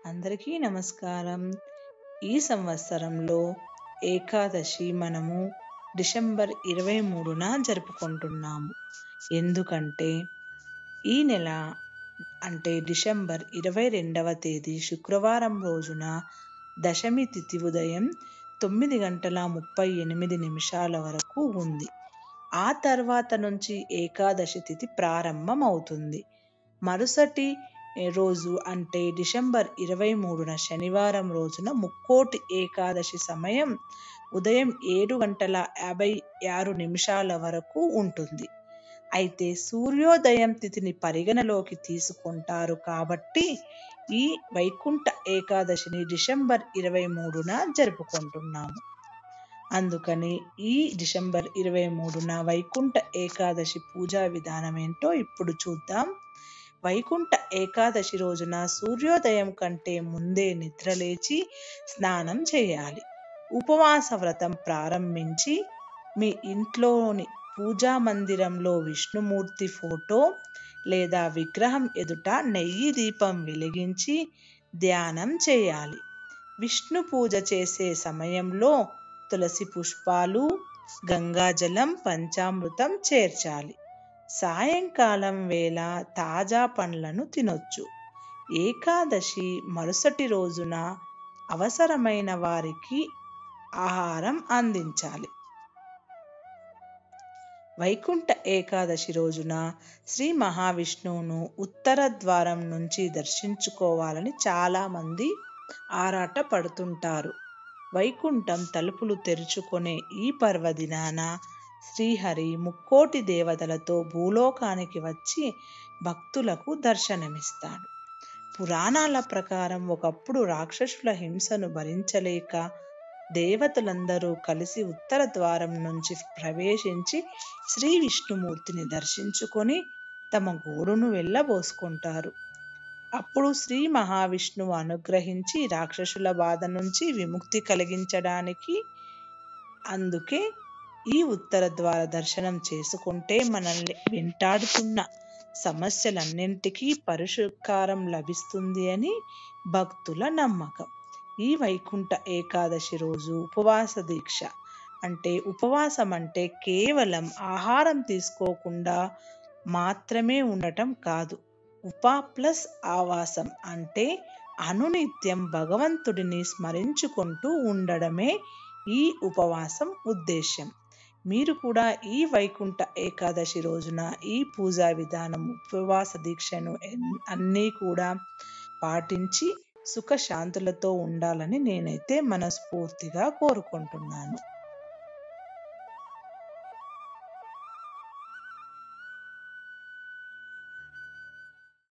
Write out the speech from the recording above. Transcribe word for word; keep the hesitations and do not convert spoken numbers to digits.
అందరికీ నమస్కారం. ఈ సంవత్సరంలో ఏకాదశి మనము డిసెంబర్ ఇరవై మూడున జరుపుకుంటున్నాము. ఎందుకంటే ఈ నెల అంటే డిసెంబర్ ఇరవై రెండవ తేదీ శుక్రవారం రోజున దశమి తిథి ఉదయం తొమ్మిది గంటల ముప్పై ఎనిమిది నిమిషాల వరకు ఉంది. ఆ తర్వాత నుంచి ఏకాదశి తిథి ప్రారంభం అవుతుంది. మరుసటి రోజు అంటే డిసెంబర్ ఇరవై మూడున శనివారం రోజున ముక్కోటి ఏకాదశి సమయం ఉదయం ఏడు గంటల యాభై ఆరు నిమిషాల వరకు ఉంటుంది. అయితే సూర్యోదయం తిథిని పరిగణలోకి తీసుకుంటారు కాబట్టి ఈ వైకుంఠ ఏకాదశిని డిసెంబర్ ఇరవై మూడున జరుపుకుంటున్నాము. అందుకని ఈ డిసెంబర్ ఇరవై మూడున వైకుంఠ ఏకాదశి పూజా విధానం ఏంటో ఇప్పుడు చూద్దాం. వైకుంఠ ఏకాదశి రోజున సూర్యోదయం కంటే ముందే నిద్రలేచి స్నానం చేయాలి. ఉపవాస వ్రతం ప్రారంభించి మీ ఇంట్లోని పూజా మందిరంలో విష్ణుమూర్తి ఫోటో లేదా విగ్రహం ఎదుట నెయ్యి దీపం వెలిగించి ధ్యానం చేయాలి. విష్ణు పూజ చేసే సమయంలో తులసి పుష్పాలు, గంగాజలం, పంచామృతం చేర్చాలి. సాయంకాలం వేళ తాజా పండ్లను తినొచ్చు. ఏకాదశి మరుసటి రోజున అవసరమైన వారికి ఆహారం అందించాలి. వైకుంఠ ఏకాదశి రోజున శ్రీ మహావిష్ణువును ఉత్తర ద్వారం నుంచి దర్శించుకోవాలని చాలామంది ఆరాట పడుతుంటారు. వైకుంఠం తలుపులు తెరుచుకునే ఈ పర్వదినాన శ్రీహరి ముక్కోటి దేవతలతో భూలోకానికి వచ్చి భక్తులకు దర్శనమిస్తాడు. పురాణాల ప్రకారం ఒకప్పుడు రాక్షసుల హింసను భరించలేక దేవతలందరూ కలిసి ఉత్తర ద్వారం నుంచి ప్రవేశించి శ్రీ విష్ణుమూర్తిని దర్శించుకొని తమ గోడును వెళ్ళబోసుకుంటారు. అప్పుడు శ్రీ మహావిష్ణువు అనుగ్రహించి రాక్షసుల బాధ నుంచి విముక్తి కలిగించడానికి అందుకే ఈ ఉత్తర ద్వార దర్శనం చేసుకుంటే మనల్ని వెంటాడుతున్న సమస్యలన్నింటికీ పరిష్కారం లభిస్తుంది అని భక్తుల నమ్మకం. ఈ వైకుంఠ ఏకాదశి రోజు ఉపవాస దీక్ష అంటే ఉపవాసం అంటే కేవలం ఆహారం తీసుకోకుండా మాత్రమే ఉండటం కాదు. ఉప ప్లస్ ఆవాసం అంటే అనునిత్యం భగవంతుడిని స్మరించుకుంటూ ఉండడమే ఈ ఉపవాసం ఉద్దేశ్యం. మీరు కూడా ఈ వైకుంఠ ఏకాదశి రోజున ఈ పూజా విధానం ఉపవాస దీక్షను అన్నీ కూడా పాటించి సుఖశాంతులతో ఉండాలని నేనైతే మనస్ఫూర్తిగా కోరుకుంటున్నాను.